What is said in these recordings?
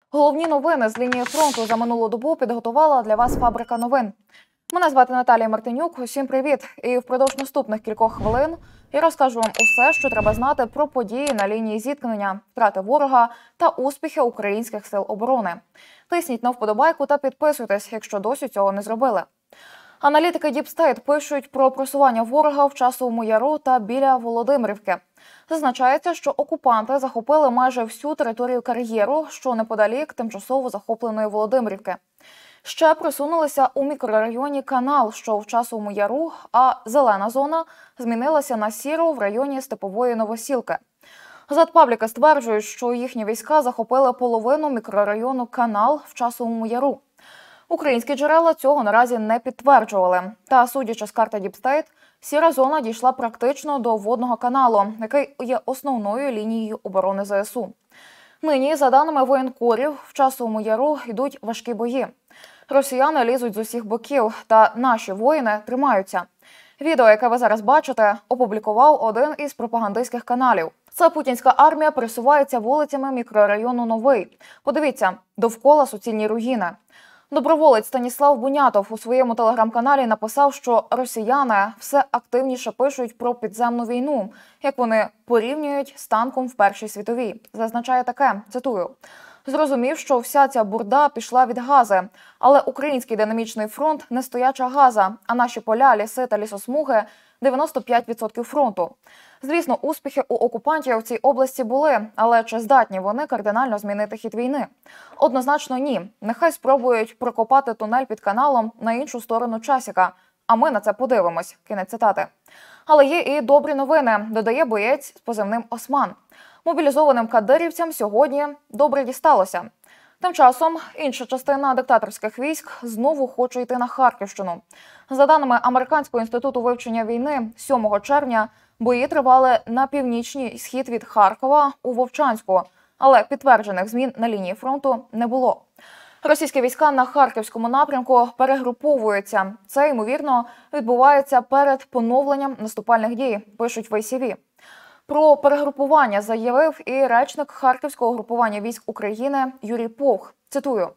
Головні новини з лінії фронту за минулу добу підготувала для вас фабрика новин. Мене звати Наталія Мартинюк. Усім привіт! І впродовж наступних кількох хвилин я розкажу вам усе, що треба знати про події на лінії зіткнення, втрати ворога та успіхи українських сил оборони. Тисніть на вподобайку та підписуйтесь, якщо досі цього не зробили. Аналітики Deep State пишуть про просування ворога в Часовому Яру та біля Володимирівки. Зазначається, що окупанти захопили майже всю територію кар'єру, що неподалік тимчасово захопленої Володимирівки. Ще просунулися у мікрорайоні Канал, що в Часовому Яру, а зелена зона змінилася на сіру в районі Степової Новосілки. Зетпабліки стверджують, що їхні війська захопили половину мікрорайону Канал в Часовому Яру. Українські джерела цього наразі не підтверджували. Та, судячи з карти Deep State, сіра зона дійшла практично до водного каналу, який є основною лінією оборони ЗСУ. Нині, за даними воєнкорів, в Часовому Яру йдуть важкі бої. Росіяни лізуть з усіх боків, та наші воїни тримаються. Відео, яке ви зараз бачите, опублікував один із пропагандистських каналів. Це путінська армія пересувається вулицями мікрорайону Новий. Подивіться, довкола суцільні руїни. Доброволець Станіслав Бунятов у своєму телеграм-каналі написав, що росіяни все активніше пишуть про підземну війну, як вони порівнюють з танком в Першій світовій. Зазначає таке, цитую: «Зрозумів, що вся ця бурда пішла від Гази, але український динамічний фронт – не стояча Газа, а наші поля, ліси та лісосмуги – 95% фронту. Звісно, успіхи у окупантів в цій області були, але чи здатні вони кардинально змінити хід війни? Однозначно ні. Нехай спробують прокопати тунель під каналом на іншу сторону часика, а ми на це подивимось». Кінець цитати. Але є і добрі новини, додає боєць з позивним «Осман». Мобілізованим кадирівцям сьогодні добре дісталося. Тим часом інша частина диктаторських військ знову хоче йти на Харківщину. За даними Американського інституту вивчення війни, 7 червня бої тривали на північній схід від Харкова у Вовчанську, але підтверджених змін на лінії фронту не було. Російські війська на Харківському напрямку перегруповуються. Це, ймовірно, відбувається перед поновленням наступальних дій, пишуть в ICV. Про перегрупування заявив і речник Харківського групування військ України Юрій Повх. Цитую: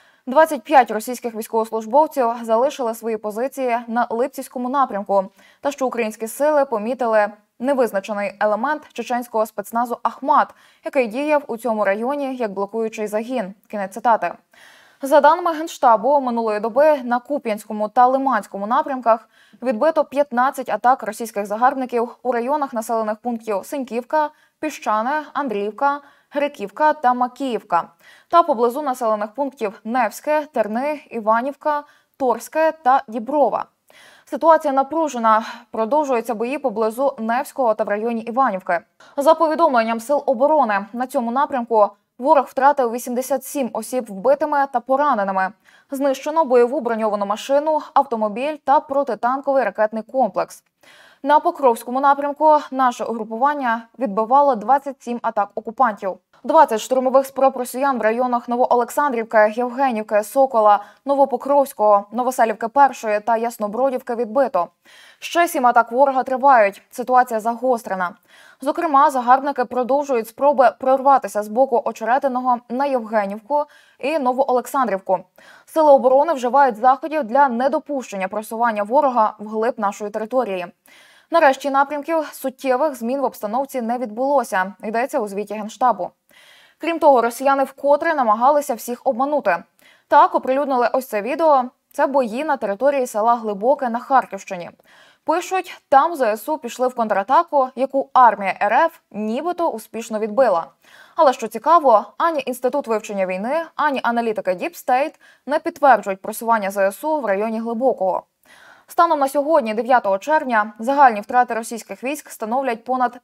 «25 російських військовослужбовців залишили свої позиції на Липцівському напрямку, та що українські сили помітили невизначений елемент чеченського спецназу «Ахмат», який діяв у цьому районі як блокуючий загін». Кінець цитати. За даними Генштабу, минулої доби на Куп'янському та Лиманському напрямках відбито 15 атак російських загарбників у районах населених пунктів Синьківка, Піщане, Андріївка, Гриківка та Макіївка, та поблизу населених пунктів Невське, Терни, Іванівка, Торське та Діброва. Ситуація напружена. Продовжуються бої поблизу Невського та в районі Іванівки. За повідомленням Сил оборони, на цьому напрямку ворог втратив 87 осіб вбитими та пораненими. Знищено бойову броньовану машину, автомобіль та протитанковий ракетний комплекс. На Покровському напрямку наше угрупування відбивало 27 атак окупантів. 20 штурмових спроб росіян в районах Новоолександрівки, Євгенівки, Сокола, Новопокровського, Новоселівки Першої та Яснобродівки відбито. Ще 7 атак ворога тривають. Ситуація загострена. Зокрема, загарбники продовжують спроби прорватися з боку Очеретиного на Євгенівку і Новоолександрівку. Сили оборони вживають заходів для недопущення просування ворога вглиб нашої території. Нарешті напрямків суттєвих змін в обстановці не відбулося, йдеться у звіті Генштабу. Крім того, росіяни вкотре намагалися всіх обманути. Так, оприлюднили ось це відео. Це бої на території села Глибоке на Харківщині. Пишуть, там ЗСУ пішли в контратаку, яку армія РФ нібито успішно відбила. Але що цікаво, ані Інститут вивчення війни, ані аналітики Deep State не підтверджують просування ЗСУ в районі Глибокого. Станом на сьогодні, 9 червня, загальні втрати російських військ становлять понад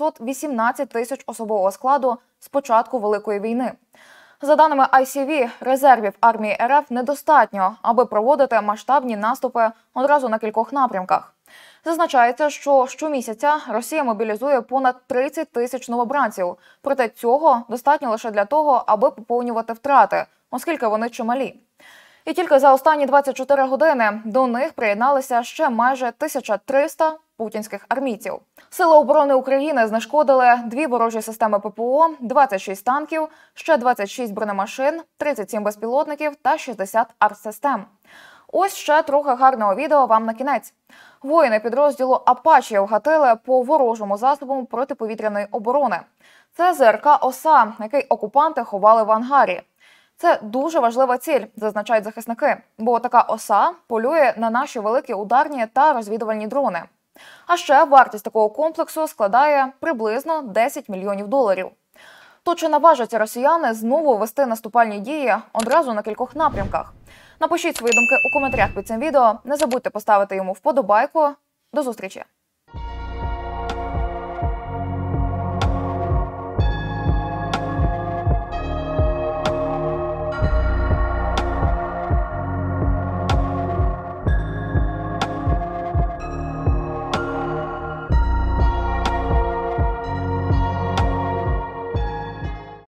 518 тисяч особового складу з початку Великої війни. За даними ICV, резервів армії РФ недостатньо, аби проводити масштабні наступи одразу на кількох напрямках. Зазначається, що щомісяця Росія мобілізує понад 30 тисяч новобранців. Проте цього достатньо лише для того, аби поповнювати втрати, оскільки вони чималі. І тільки за останні 24 години до них приєдналися ще майже 1300 путінських армійців. Сили оборони України знешкодили 2 ворожі системи ППО, 26 танків, ще 26 бронемашин, 37 безпілотників та 60 артсистем. Ось ще трохи гарного відео вам на кінець. Воїни підрозділу «Апачі» вгатили по ворожому засобу протиповітряної оборони. Це ЗРК «Оса», який окупанти ховали в ангарі. Це дуже важлива ціль, зазначають захисники, бо така «Оса» полює на наші великі ударні та розвідувальні дрони. А ще вартість такого комплексу складає приблизно $10 мільйонів. То чи наважаться росіяни знову вести наступальні дії одразу на кількох напрямках? Напишіть свої думки у коментарях під цим відео. Не забудьте поставити йому вподобайку. До зустрічі!